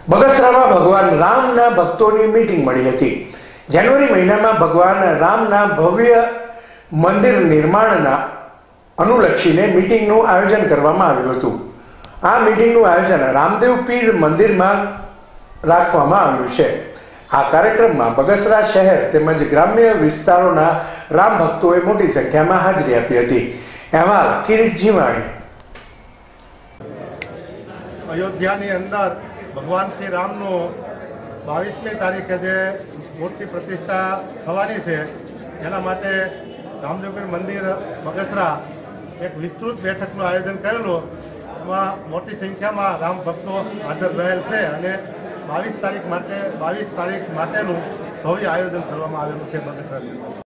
બગસરામાં ભગવાન રામના ભક્તોની મીટિંગ મળી હતી। જાન્યુઆરી મહિનામાં ભગવાન રામના ભવ્ય મંદિર નિર્માણના અનુલક્ષીને મીટિંગનું આયોજન કરવામાં આવ્યું હતું। આ મીટિંગનું આયોજન રામદેવ પીર મંદિરમાં રાખવામાં આવ્યું છે। આ કાર્યક્રમમાં બગસરા શહેર તેમજ ગ્રામ્ય વિસ્તારોના રામ ભક્તોએ મોટી સંખ્યામાં હાજરી આપી હતી। અહેવાલ કિરીટ જીવાણી। અયોધ્યાની અંદર ભગવાન શ્રી રામનું 22મી તારીખે જે મૂર્તિ પ્રતિષ્ઠા થવાની છે એના માટે રામદેવપીર મંદિર બગસરા એક વિસ્તૃત બેઠકનું આયોજન કરેલું। એમાં મોટી સંખ્યામાં રામ ભક્તો હાજર રહેલ છે અને 22 તારીખ માટેનું ભવ્ય આયોજન કરવામાં આવેલું છે બગસરાની અંદર।